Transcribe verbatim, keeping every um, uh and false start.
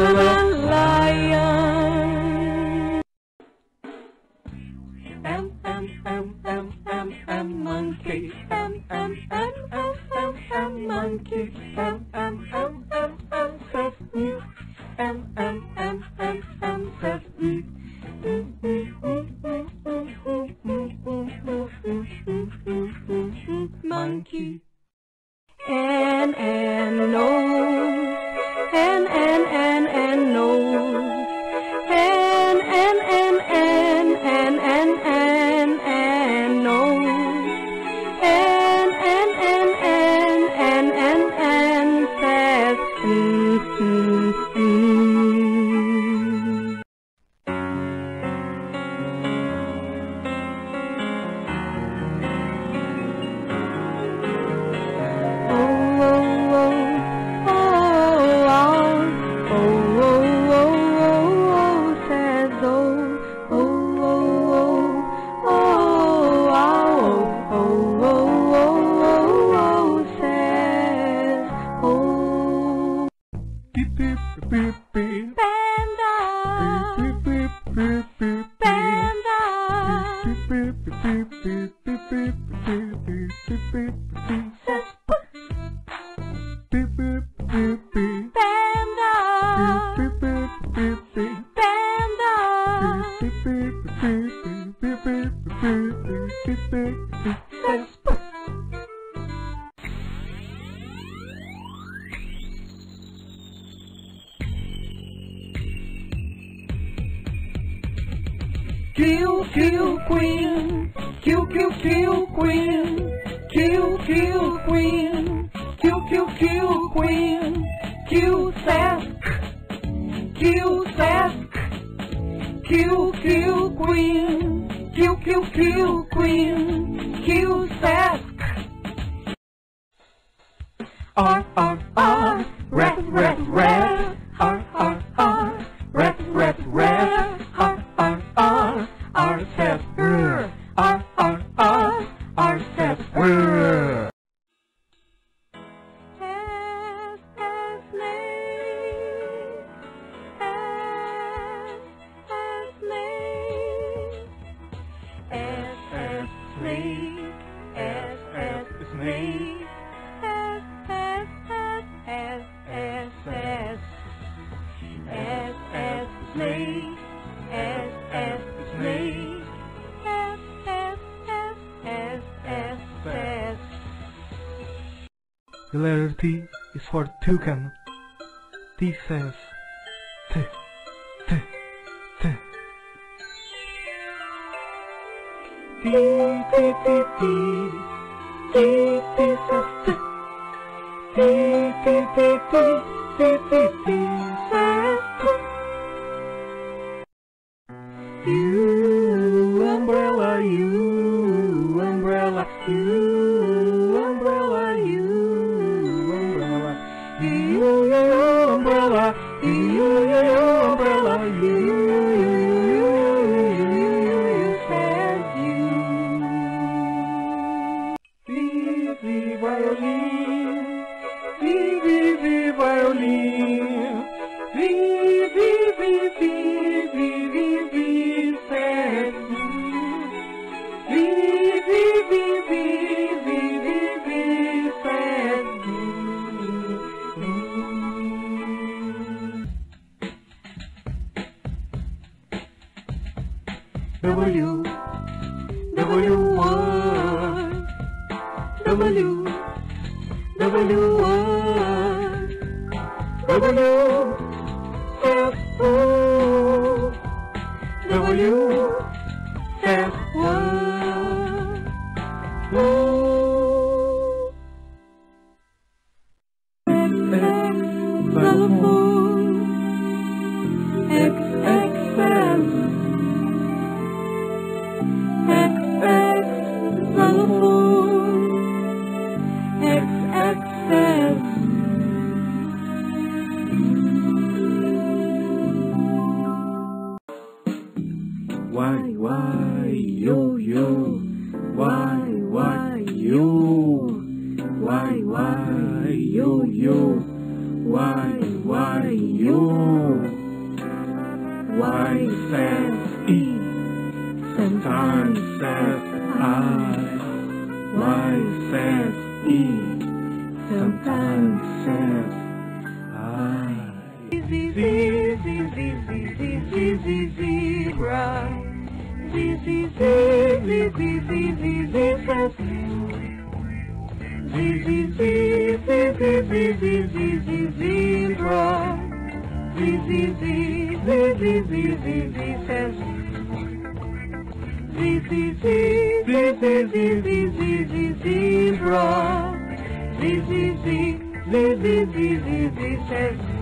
lion. M, M, M, M, M, M, monkey. M, M, M, M, M, M, monkey. M, M, M, M, M, says mm. M, M, M, M, M, says mm. Mm, mm, mm, mm, mm, mm, mm, mm, mm, mm, mm, mm, mm, monkey. N, N, nose. N, N, N, N, nose. N, N, N, N, N, N, N, N, nose. N, N, N, N, N, N, N, says mm, mm, mm. Panda! Panda! Says Panda! Panda! Says Kill, kill, queen. Kill, kill, kill, queen. Kill, kill, queen. Kill, kill, kill, queen. Kill, sass. Kill, sass. Kill, kill, queen. Kill, kill, kill, queen. Kill, sass. R, R, R. Rat, rat, rat. R, R, R. Rat, rat, rat. R, R, R. R says R, R, R, R, R says R. S, S, snake. S, S, snake. S, S, snake. S, S, snake. S, S, S, S, S, S. S, S, snake. S, S, snake. S, S, S, S, S, S. The letter T is for toucan. T says T, T, T. T, T, T, T. T, T says T. T, T, T, T. T, T, T says T. You umbrella, you umbrella, you umbrella, you umbrella, you umbrella, you umbrella, you said you. Vivi violin, vivi violin, vivi vivi vivi vivi said you. Vivi vivi vivi vivi said you. W, W word, W, W word, W says oh, W says word, oh. Xylophone, X X S. X X xylophone, X X S. Why, why, yo, yo, why, why, yo, why, why, yo, yo, why, why, yo. says E, sometimes says I. Y says E, sometimes says I. Z, Z, Z, Z, Z, Z, Z, zebra. Z, Z, Z, Z, Z, Z, Z, Z says Z, Z, Z, Z, Z, Z, Z, Z, Z, zebra. Z, Z, Z, Z, Z, Z, Z, Z says Z, Z, Z, Z, Z, Z, Z, Z, Z, zebra. Z, Z, Z, Z, Z, Z, Z, Z says